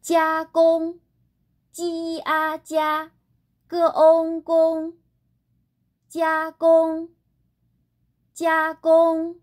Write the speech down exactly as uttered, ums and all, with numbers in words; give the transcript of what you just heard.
加工，鸡啊加，个翁工，加工，加工。